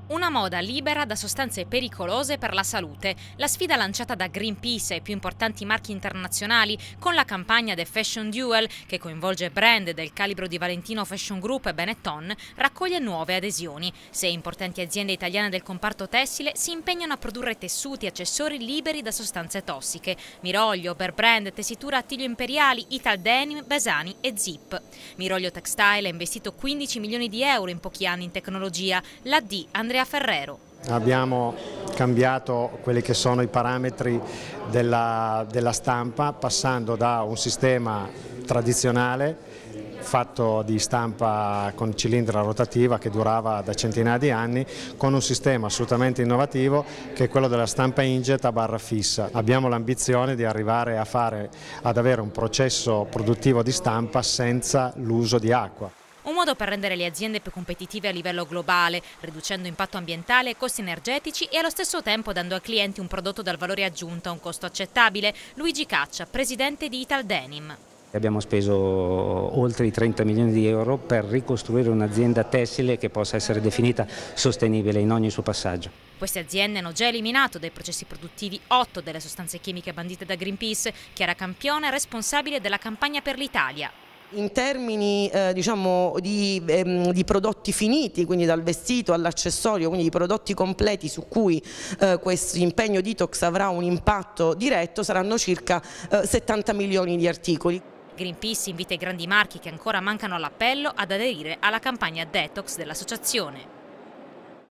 Una moda libera da sostanze pericolose per la salute. La sfida lanciata da Greenpeace e i più importanti marchi internazionali con la campagna The Fashion Duel, che coinvolge brand del calibro di Valentino Fashion Group e Benetton, raccoglie nuove adesioni. 6 importanti aziende italiane del comparto tessile si impegnano a produrre tessuti e accessori liberi da sostanze tossiche. Miroglio, Bearbrand, Tessitura Attilio Imperiali, Italdenim, Besani e Zip. Miroglio Textile ha investito 15 milioni di euro in pochi anni in tecnologia. La D. Andrea Ferrero. Abbiamo cambiato quelli che sono i parametri della stampa, passando da un sistema tradizionale fatto di stampa con cilindra rotativa che durava da centinaia di anni, con un sistema assolutamente innovativo che è quello della stampa inkjet a barra fissa. Abbiamo l'ambizione di arrivare ad avere un processo produttivo di stampa senza l'uso di acqua. Un modo per rendere le aziende più competitive a livello globale, riducendo impatto ambientale e costi energetici e allo stesso tempo dando ai clienti un prodotto dal valore aggiunto a un costo accettabile. Luigi Caccia, presidente di Italdenim. Abbiamo speso oltre i 30 milioni di euro per ricostruire un'azienda tessile che possa essere definita sostenibile in ogni suo passaggio. Queste aziende hanno già eliminato dai processi produttivi 8 delle sostanze chimiche bandite da Greenpeace. Chiara Campione è responsabile della campagna per l'Italia. In termini di prodotti finiti, quindi dal vestito all'accessorio, quindi di prodotti completi su cui questo impegno detox avrà un impatto diretto, saranno circa 70 milioni di articoli. Greenpeace invita i grandi marchi che ancora mancano all'appello ad aderire alla campagna detox dell'associazione.